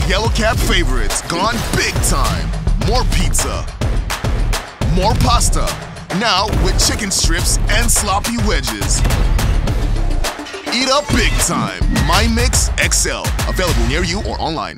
yellow cap favorites gone big time. More pizza, more pasta, now with chicken strips and sloppy wedges. Eat up big time. MyMix XL, available near you or online.